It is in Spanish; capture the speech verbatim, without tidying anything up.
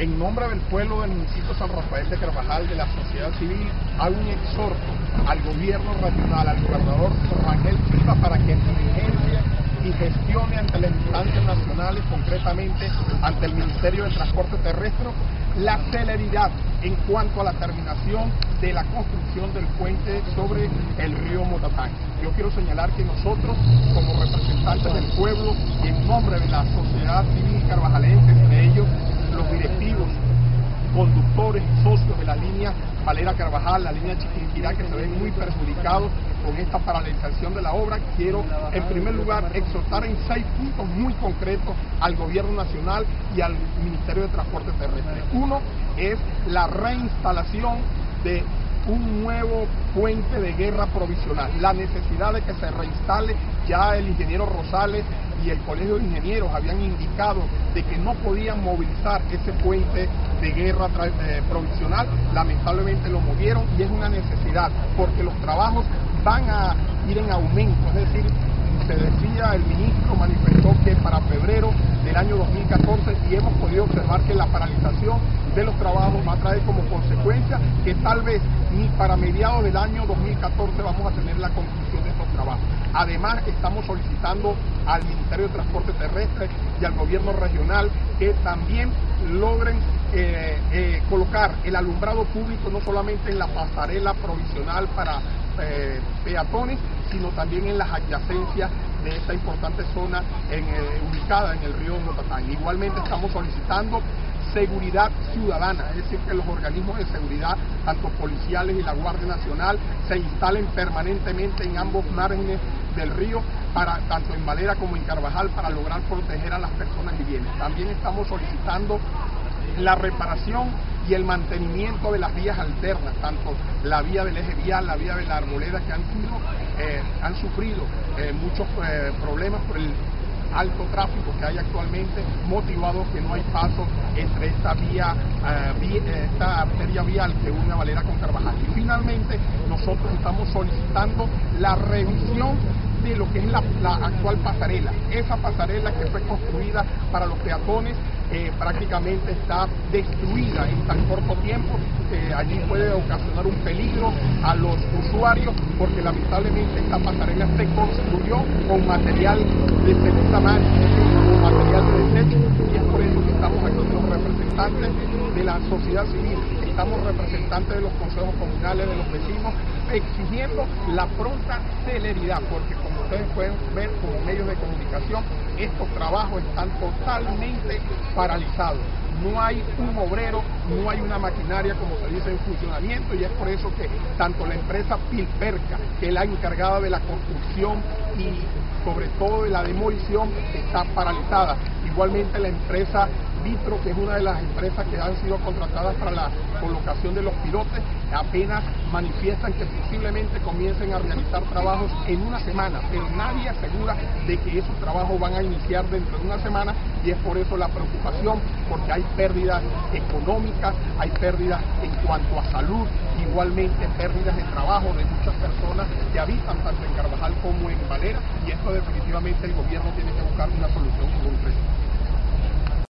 En nombre del pueblo del municipio San Rafael de Carvajal, de la sociedad civil, hago un exhorto al gobierno regional, al gobernador Rangel Silva, para que diligencie y gestione ante las instancias nacionales, concretamente ante el Ministerio de Transporte Terrestre, la celeridad en cuanto a la terminación de la construcción del puente sobre el río Motatán. Yo quiero señalar que nosotros, como representantes del pueblo y en nombre de la sociedad civil carvajalense, entre ellos los directivos, conductores y socios de la línea Valera Carvajal, la línea Chiquinquirá, que se ven muy perjudicados con esta paralización de la obra, quiero en primer lugar exhortar en seis puntos muy concretos al gobierno nacional y al Ministerio de Transporte Terrestre. Uno es la reinstalación de un nuevo puente de guerra provisional, la necesidad de que se reinstale. Ya el ingeniero Rosales y el Colegio de Ingenieros habían indicado de que no podían movilizar ese puente de guerra eh, provisional. Lamentablemente lo movieron y es una necesidad porque los trabajos van a ir en aumento, es decir, se decía, el ministro manifestó que para febrero del año dos mil catorce, y hemos podido observar que la paralización de los trabajos va a traer como consecuencia que tal vez ni para mediados del año dos mil catorce vamos a tener la conclusión de estos trabajos. Además, estamos solicitando al Ministerio de Transporte Terrestre y al gobierno regional que también logren eh, eh, colocar el alumbrado público no solamente en la pasarela provisional para eh, peatones, sino también en las adyacencias de esta importante zona en, eh, ubicada en el río Motatán. Igualmente estamos solicitando seguridad ciudadana, es decir, que los organismos de seguridad, tanto policiales y la Guardia Nacional, se instalen permanentemente en ambos márgenes del río, para, tanto en Valera como en Carvajal, para lograr proteger a las personas y bienes. También estamos solicitando la reparación y el mantenimiento de las vías alternas, tanto la vía del eje vial, la vía de la Arboleda, que han, sido, eh, han sufrido eh, muchos eh, problemas por el alto tráfico que hay actualmente, motivado que no hay paso entre esta vía, uh, vía esta arteria vial que une a Valera con Carvajal. Y finalmente nosotros estamos solicitando la revisión de lo que es la, la actual pasarela. Esa pasarela que fue construida para los peatones eh, prácticamente está destruida en tan corto tiempo. Eh, allí puede ocasionar un peligro a los usuarios porque lamentablemente esta pasarela se construyó con material de segunda mano, con material de desecho, y es por eso que estamos aquí los representantes de la sociedad civil, estamos representantes de los consejos comunales, de los vecinos, exigiendo la pronta celeridad, porque como ustedes pueden ver como medios de comunicación, estos trabajos están totalmente paralizados. No hay un obrero, no hay una maquinaria, como se dice, en funcionamiento, y es por eso que tanto la empresa Pilperca, que es la encargada de la construcción y sobre todo de la demolición, está paralizada. Igualmente la empresa Vitro, que es una de las empresas que han sido contratadas para la colocación de los pilotes, apenas manifiestan que posiblemente comiencen a realizar trabajos en una semana, pero nadie asegura de que esos trabajos van a iniciar dentro de una semana, y es por eso la preocupación, porque hay pérdidas económicas, hay pérdidas en cuanto a salud, igualmente pérdidas de trabajo de muchas personas que habitan tanto en Carvajal como en Valera, y esto definitivamente el gobierno tiene que buscar una solución concreta.